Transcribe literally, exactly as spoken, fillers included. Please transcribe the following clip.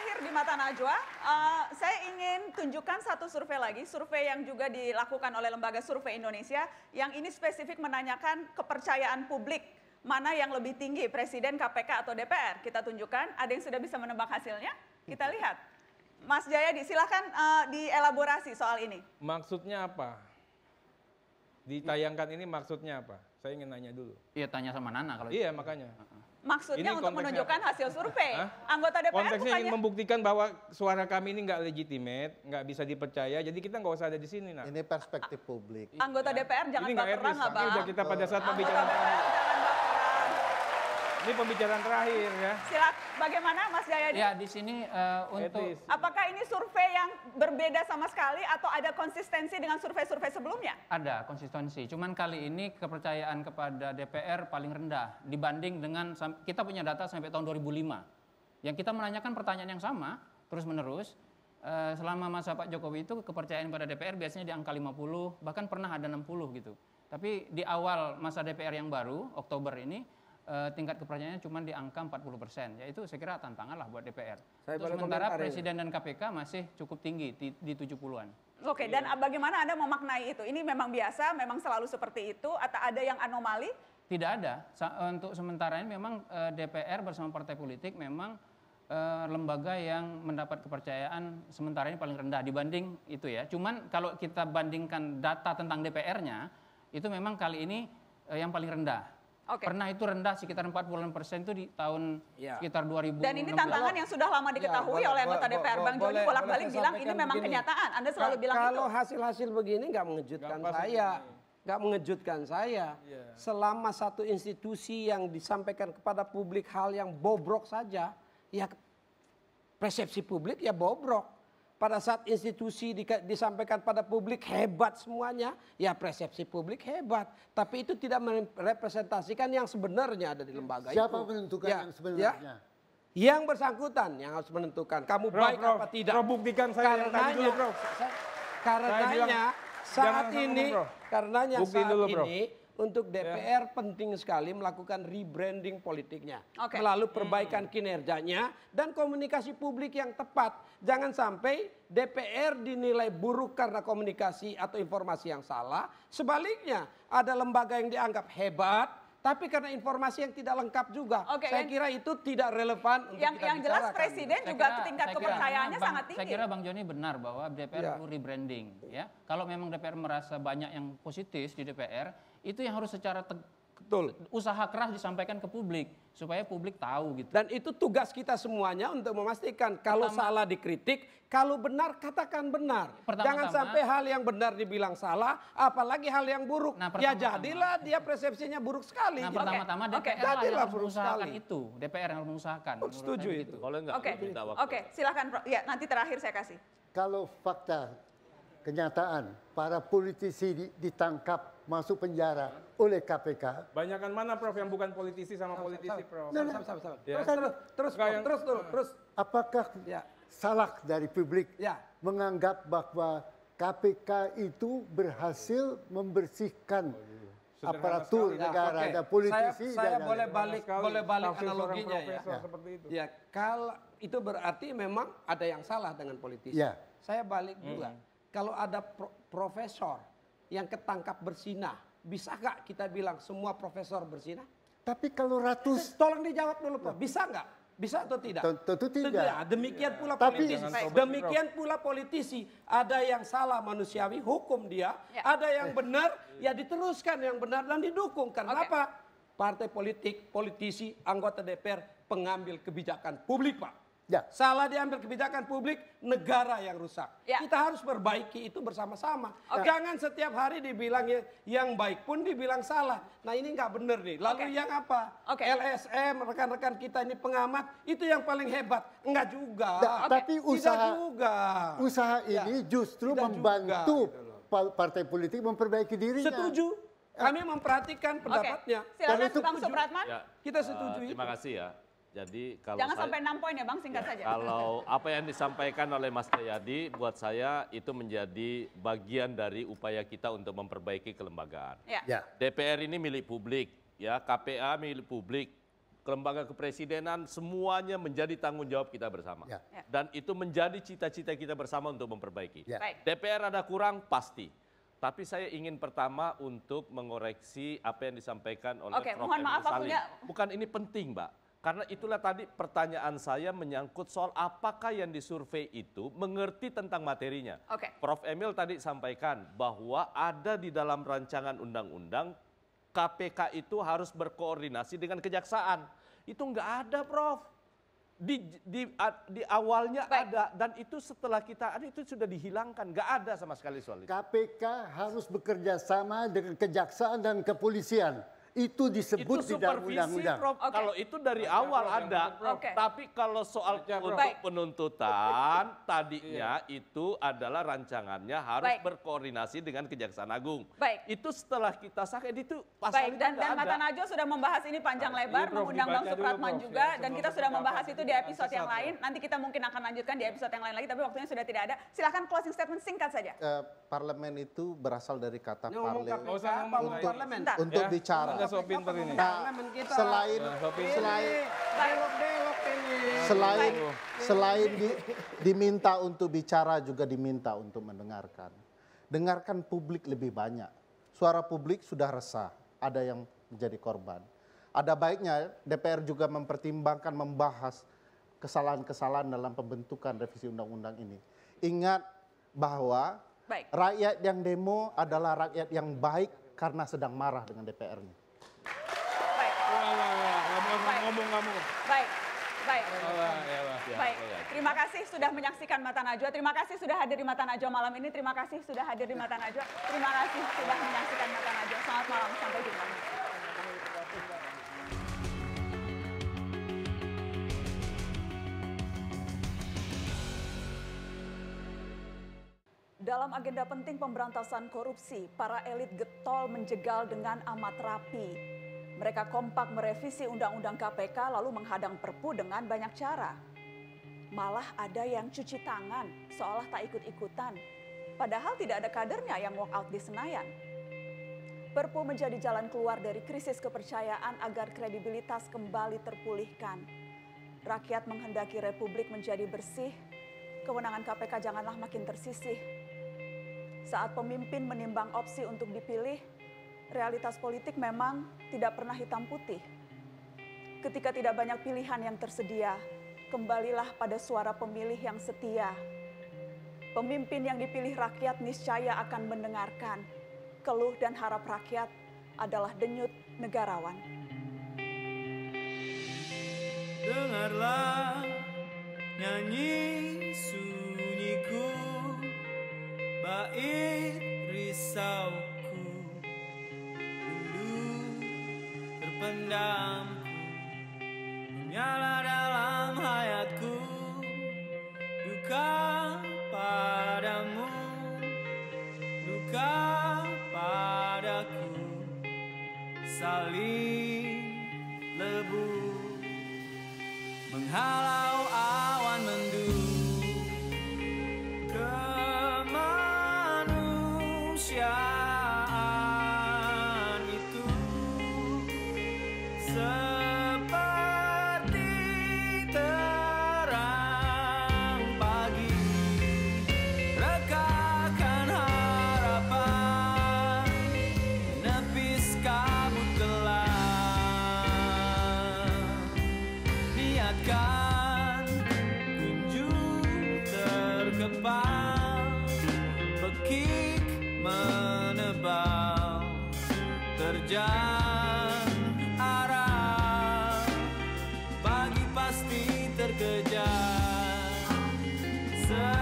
terakhir di Mata Najwa, uh, saya ingin tunjukkan satu survei lagi, survei yang juga dilakukan oleh Lembaga Survei Indonesia, yang ini spesifik menanyakan kepercayaan publik, mana yang lebih tinggi, Presiden, K P K, atau D P R. Kita tunjukkan, ada yang sudah bisa menebak hasilnya? Kita lihat. Mas Jayadi, silahkan uh, dielaborasi soal ini. Maksudnya apa? Ditayangkan ini maksudnya apa? Saya ingin nanya dulu. Iya, tanya sama Nana kalau Iya, makanya. Maksudnya Ini untuk menunjukkan hasil survei. Hah? Anggota D P R Konteksnya bukannya... ingin membuktikan bahwa suara kami ini nggak legitimate, nggak bisa dipercaya, jadi kita nggak usah ada di sini. Nah. Ini perspektif publik. Anggota D P R jangan Ini nggak baperan etis. lah, Bang. Ini udah kita pada saat Anggota pembicaraan D P R terakhir. jangan baperan. Ini pembicaraan terakhir ya. Silak, bagaimana Mas Jayadi? Ya, di sini uh, untuk Etis. Apakah ini survei yang berbeda sama sekali atau ada konsistensi dengan survei-survei sebelumnya? ada konsistensi. Cuman kali ini kepercayaan kepada D P R paling rendah dibanding dengan kita punya data sampai tahun dua ribu lima. Yang kita menanyakan pertanyaan yang sama terus-menerus. Uh, selama masa Pak Jokowi itu kepercayaan pada D P R biasanya di angka lima puluh, bahkan pernah ada enam puluh gitu. Tapi di awal masa D P R yang baru, Oktober ini, uh, tingkat kepercayaannya cuma di angka empat puluh persen. Ya itu saya kira tantangan lah buat D P R. Saya Terus sementara Presiden dan K P K masih cukup tinggi di, di tujuh puluhan. Oke, dan bagaimana Anda memaknai itu? Ini memang biasa, memang selalu seperti itu, atau ada yang anomali? Tidak ada. Sa untuk sementara ini memang uh, D P R bersama partai politik memang uh, lembaga yang mendapat kepercayaan sementara ini paling rendah dibanding itu ya. Cuman kalau kita bandingkan data tentang D P R-nya, itu memang kali ini uh, yang paling rendah. Oke. Pernah itu rendah sekitar empat puluh persen itu di tahun Ya. sekitar dua ribu enam belas. Dan ini tantangan yang sudah lama diketahui Ya, oleh boleh, anggota D P R. boleh, Bang Joni boleh, bolak-balik boleh saya bilang ini sampaikan memang begini. kenyataan. Anda selalu Ka- bilang kalau itu. hasil-hasil begini nggak mengejutkan Nggak pas saya, begini. nggak mengejutkan saya. Iya. Selama satu institusi yang disampaikan kepada publik hal yang bobrok saja, ya persepsi publik ya bobrok. Pada saat institusi di, disampaikan pada publik hebat semuanya, ya persepsi publik hebat. Tapi itu tidak merepresentasikan yang sebenarnya ada di lembaga itu. Siapa menentukan Ya, yang sebenarnya? ya. Yang bersangkutan yang harus menentukan kamu Prof, baik Prof, apa tidak. Prof, buktikan saya yang tadi dulu, Prof. sa- karenanya bilang, saat jangan ini, ngomong, Prof. karenanya Buktiin saat dulu, Prof. ini untuk D P R penting sekali melakukan rebranding politiknya, Oke. melalui perbaikan kinerjanya dan komunikasi publik yang tepat. Jangan sampai D P R dinilai buruk karena komunikasi atau informasi yang salah. Sebaliknya, ada lembaga yang dianggap hebat, tapi karena informasi yang tidak lengkap juga. Oke, Saya yang- kira itu tidak relevan untuk Yang, kita yang jelas bicarakan. Presiden Saya juga kira- tingkat saya kira kepercayaannya Bang- sangat tinggi. Saya kira Bang Joni benar bahwa D P R Ya. perlu rebranding. Ya, kalau memang D P R merasa banyak yang positif di D P R, itu yang harus secara teg- Betul. usaha keras disampaikan ke publik supaya publik tahu gitu. Dan itu tugas kita semuanya untuk memastikan kalau Pertama- salah dikritik, kalau benar katakan benar. Pertama-tama- Jangan sampai hal yang benar dibilang salah, apalagi hal yang buruk. Nah, ya pertama-tama- jadilah dia persepsinya buruk sekali. Nah, gitu. pertama-tama Oke, D P R oke. lah yang Jadilah harus buruk mengusahakan sekali. itu. D P R yang harus mengusahakan. Oh, Menurut setuju saya itu. begitu. Boleh nggak Oke, minta waktu? oke, silakan Prof. Ya, nanti terakhir saya kasih. Kalau fakta, kenyataan, para politisi di- ditangkap masuk penjara oleh K P K. Banyakan mana Prof yang bukan politisi sama politisi, Prof? Sama, sama, sama, sama. Ya. Terus, terus, terus, Nggak yang- terus, terus, terus. Apakah Ya. salah dari publik Ya. menganggap bahwa K P K itu berhasil membersihkan Sederhana aparatur sekali. Ya, negara oke. dan politisi Saya, saya dan boleh lain-lain. balik, Sekali boleh balik tafsir seorang analoginya ya. profesor Ya. seperti itu. Ya, kalau itu berarti memang ada yang salah dengan politisi. Ya. Saya balik juga. Kalau ada pro- profesor yang ketangkap bersinah, bisa nggak kita bilang semua profesor bersinah? Tapi kalau ratus, Tolong dijawab dulu, Prof. Bisa nggak? Bisa atau tidak? Tentu- tentu tidak. ya. Demikian pula Tapi- politisi. Jangan sobek, Demikian pula politisi. Ada yang salah manusiawi, hukum dia. Ya. Ada yang benar, ya diteruskan yang benar dan didukung. Karena Oke. apa? Partai politik, politisi, anggota D P R, pengambil kebijakan publik, Pak. Ya. Salah diambil kebijakan publik, negara yang rusak. Ya. Kita harus perbaiki itu bersama-sama. Oke. Jangan setiap hari dibilang yang, yang baik pun dibilang salah. Nah ini nggak benar nih. Lalu Oke. yang apa? Oke. L S M, rekan-rekan kita ini pengamat, itu yang paling hebat. Enggak juga. Da- Oke. tapi Tidak usaha juga. usaha Ya. ini justru Tidak membantu juga, gitu loh. pa- partai politik memperbaiki dirinya. Setuju. Kami memperhatikan Oke, pendapatnya. silakan itu Bang setuju. Supratman. Ya, Kita setuju eh, itu. terima kasih ya. Jadi kalau Jangan saya- sampai enam poin ya Bang, singkat Ya, saja. kalau apa yang disampaikan oleh Mas Jayadi buat saya itu menjadi bagian dari upaya kita untuk memperbaiki kelembagaan. Ya. Ya. D P R ini milik publik, ya K P A milik publik, lembaga kepresidenan, semuanya menjadi tanggung jawab kita bersama. Ya. Ya. Dan itu menjadi cita-cita kita bersama untuk memperbaiki. Ya. Baik. D P R ada kurang, pasti. Tapi saya ingin pertama untuk mengoreksi apa yang disampaikan oleh Oke, Prof mohon Emil maaf Salim. waktunya. Bukan ini penting, Mbak. Karena itulah tadi pertanyaan saya menyangkut soal apakah yang disurvei itu mengerti tentang materinya. Oke. Prof Emil tadi sampaikan bahwa ada di dalam rancangan undang-undang K P K itu harus berkoordinasi dengan kejaksaan. Itu enggak ada, Prof. Di, di, di awalnya Baik. ada, dan itu setelah kita ada itu sudah dihilangkan, nggak ada sama sekali soal itu. K P K harus bekerja sama dengan kejaksaan dan kepolisian. Itu disebut Itu di dalam supervisi, undang-undang. Prof. Oke. Kalau itu dari awal ada, Oke. tapi kalau soal Baca, Prof. untuk Baik. penuntutan tadinya itu adalah rancangannya harus Baik. berkoordinasi dengan Kejaksaan Agung. Baik. Itu setelah kita sahkan itu pasal Baik, itu dan, nggak dan ada. Mata Najwa sudah membahas ini panjang lebar, Iya, Prof, mengundang Bang dibaca dulu, Supratman Prof, juga, ya, dan sebelum kita sudah kita membahas dapat itu di itu episode yang sesat, lain. Nanti kita mungkin akan lanjutkan di episode yang lain lagi, tapi waktunya sudah tidak ada. Silahkan closing statement singkat saja. Eh, parlemen itu berasal dari kata Ini ngomong parle Nggak usah K P K, ngomong ngomong lagi. parlemen. Bentar. untuk Ya, bicara. Anda so pinter ini. Nah, Parlemen kita. selain Ya, so pinter. selain Belok-belok ini. selain Baik. selain di- diminta untuk bicara juga diminta untuk mendengarkan. Dengarkan publik lebih banyak. Suara publik sudah resah, ada yang menjadi korban. Ada baiknya D P R juga mempertimbangkan membahas kesalahan-kesalahan dalam pembentukan revisi undang-undang ini. Ingat bahwa Baik. rakyat yang demo adalah rakyat yang baik karena sedang marah dengan D P R-nya. Baik, Wah, wah, wah. Ngomong, Baik. ngomong kamu. baik, baik. Wah, ya, wah. Baik, terima kasih sudah menyaksikan Mata Najwa. Terima kasih sudah hadir di Mata Najwa malam ini. Terima kasih sudah hadir di Mata Najwa. Terima kasih sudah menyaksikan Mata Najwa. Selamat malam, sampai jumpa. Dalam agenda penting pemberantasan korupsi, para elit getol menjegal dengan amat rapi. Mereka kompak merevisi Undang-Undang K P K lalu menghadang Perpu dengan banyak cara. Malah ada yang cuci tangan seolah tak ikut-ikutan. Padahal tidak ada kadernya yang walk out di Senayan. Perpu menjadi jalan keluar dari krisis kepercayaan agar kredibilitas kembali terpulihkan. Rakyat menghendaki Republik menjadi bersih, kewenangan K P K janganlah makin tersisih. Saat pemimpin menimbang opsi untuk dipilih, realitas politik memang tidak pernah hitam putih. Ketika tidak banyak pilihan yang tersedia, kembalilah pada suara pemilih yang setia. Pemimpin yang dipilih rakyat niscaya akan mendengarkan. Keluh dan harap rakyat adalah denyut negarawan. Dengarlah nyanyi sunyiku, bait risauku, rindu terpendamku, menyala dalam hayatku, duka padamu, duka padaku, saling lebu, menghalau awan mendung. Kemanusiaan itu seperti terang pagi, rekahkan harapan, menepis kabut gelap, niatkan kunjung terkepal, bekik menebal, terjang arah, pagi pasti terkejar.